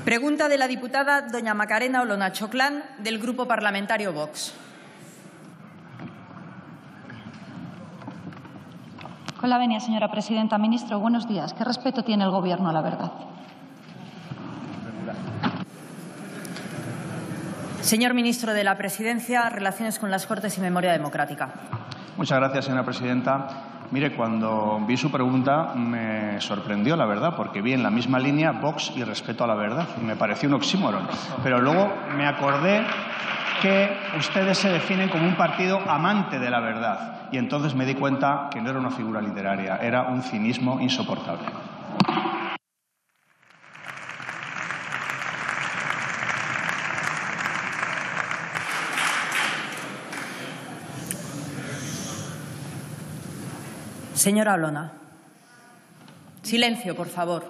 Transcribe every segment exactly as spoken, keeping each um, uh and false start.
Pregunta de la diputada doña Macarena Olona Choclán, del Grupo Parlamentario Vox. Con la venia, señora presidenta. Ministro, buenos días. ¿Qué respeto tiene el Gobierno a la verdad? Señor ministro de la Presidencia, Relaciones con las Cortes y Memoria Democrática. Muchas gracias, señora presidenta. Mire, cuando vi su pregunta me sorprendió, la verdad, porque vi en la misma línea Vox y respeto a la verdad. Y me pareció un oxímoron. Pero luego me acordé que ustedes se definen como un partido amante de la verdad. Y entonces me di cuenta que no era una figura literaria, era un cinismo insoportable. Señora Olona. Silencio, por favor.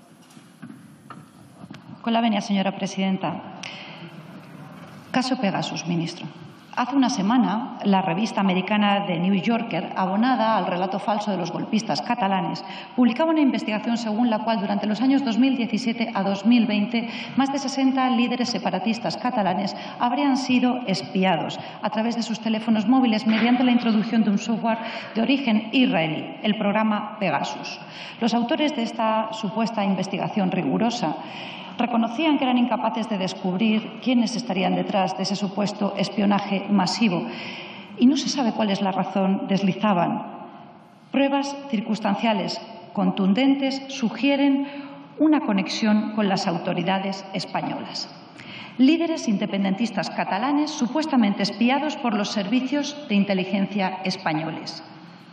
Con la venia, señora presidenta. Caso Pegasus, ministro. Hace una semana, la revista americana The New Yorker, abonada al relato falso de los golpistas catalanes, publicaba una investigación según la cual durante los años dos mil diecisiete a dos mil veinte más de sesenta líderes separatistas catalanes habrían sido espiados a través de sus teléfonos móviles mediante la introducción de un software de origen israelí, el programa Pegasus. Los autores de esta supuesta investigación rigurosa reconocían que eran incapaces de descubrir quiénes estarían detrás de ese supuesto espionaje masivo y no se sabe cuál es la razón. Deslizaban. Pruebas circunstanciales contundentes sugieren una conexión con las autoridades españolas. Líderes independentistas catalanes supuestamente espiados por los servicios de inteligencia españoles.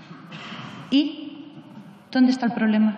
¿Y dónde está el problema?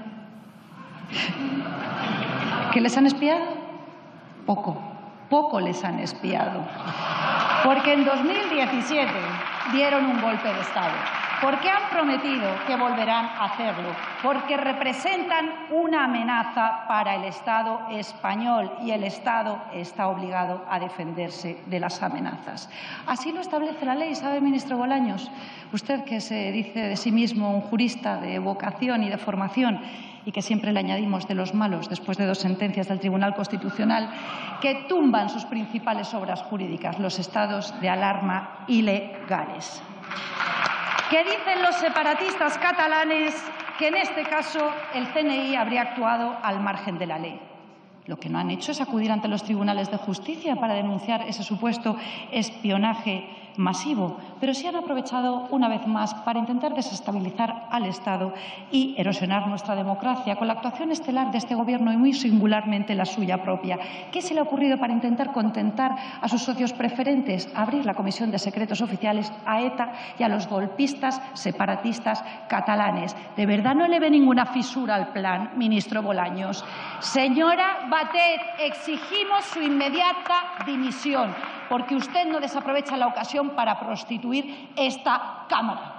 ¿Que les han espiado? Poco, poco les han espiado. Porque en dos mil diecisiete dieron un golpe de Estado. Porque han prometido que volverán a hacerlo. Porque representan una amenaza para el Estado español y el Estado está obligado a defenderse de las amenazas. Así lo establece la ley, ¿sabe, ministro Bolaños? Usted, que se dice de sí mismo un jurista de vocación y de formación, y que siempre le añadimos de los malos después de dos sentencias del Tribunal Constitucional que tumban sus principales obras jurídicas, los estados de alarma ilegales. ¿Qué dicen los separatistas catalanes? Que en este caso el C N I habría actuado al margen de la ley. Lo que no han hecho es acudir ante los tribunales de justicia para denunciar ese supuesto espionaje masivo, pero sí han aprovechado una vez más para intentar desestabilizar al Estado y erosionar nuestra democracia con la actuación estelar de este Gobierno y muy singularmente la suya propia. ¿Qué se le ha ocurrido para intentar contentar a sus socios preferentes? Abrir la Comisión de Secretos Oficiales a ETA y a los golpistas separatistas catalanes. ¿De verdad no le ve ninguna fisura al plan, ministro Bolaños? Señora Batet, exigimos su inmediata dimisión, porque usted no desaprovecha la ocasión para prostituir esta Cámara.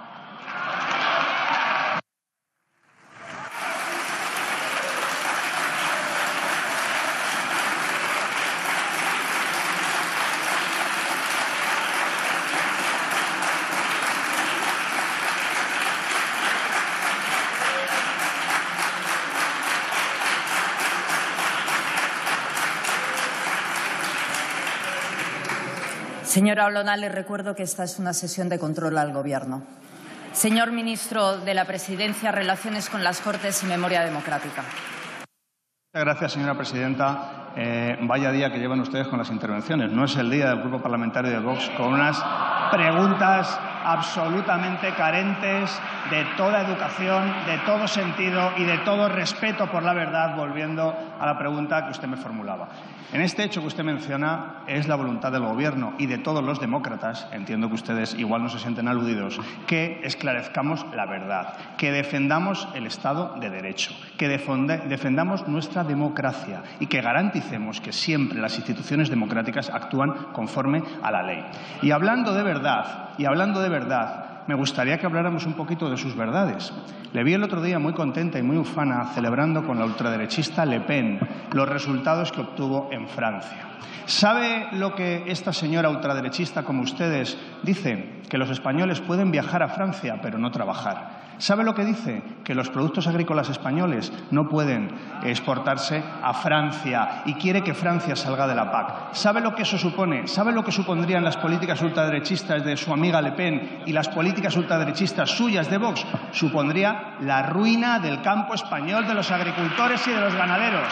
Señora Olona, le recuerdo que esta es una sesión de control al Gobierno. Señor ministro de la Presidencia, Relaciones con las Cortes y Memoria Democrática. Muchas gracias, señora presidenta. Eh, vaya día que llevan ustedes con las intervenciones. No es el día del Grupo Parlamentario de Vox con unas preguntas absolutamente carentes de toda educación, de todo sentido y de todo respeto por la verdad, volviendo a la pregunta que usted me formulaba. En este hecho que usted menciona es la voluntad del Gobierno y de todos los demócratas, entiendo que ustedes igual no se sienten aludidos, que esclarezcamos la verdad, que defendamos el Estado de Derecho, que defendamos nuestra democracia y que garanticemos que siempre las instituciones democráticas actúan conforme a la ley. Y hablando de verdad, y hablando de verdad, me gustaría que habláramos un poquito de sus verdades. Le vi el otro día muy contenta y muy ufana celebrando con la ultraderechista Le Pen los resultados que obtuvo en Francia. ¿Sabe lo que esta señora ultraderechista como ustedes dice? Que los españoles pueden viajar a Francia pero no trabajar. ¿Sabe lo que dice? Que los productos agrícolas españoles no pueden exportarse a Francia y quiere que Francia salga de la P A C. ¿Sabe lo que eso supone? ¿Sabe lo que supondrían las políticas ultraderechistas de su amiga Le Pen y las políticas ultraderechistas suyas de Vox? Supondría la ruina del campo español, de los agricultores y de los ganaderos.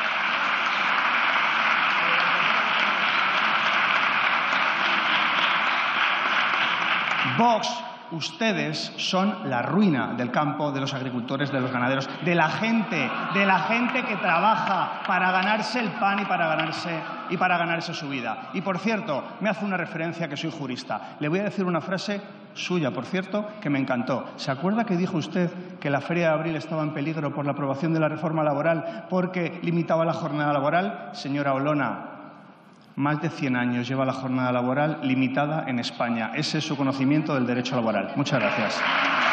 Vox, ustedes son la ruina del campo, de los agricultores, de los ganaderos, de la gente, de la gente que trabaja para ganarse el pan y para ganarse, y para ganarse su vida. Y, por cierto, me hace una referencia que soy jurista. Le voy a decir una frase suya, por cierto, que me encantó. ¿Se acuerda que dijo usted que la Feria de Abril estaba en peligro por la aprobación de la reforma laboral porque limitaba la jornada laboral? Señora Olona, más de cien años lleva la jornada laboral limitada en España. Ese es su conocimiento del derecho laboral. Muchas gracias.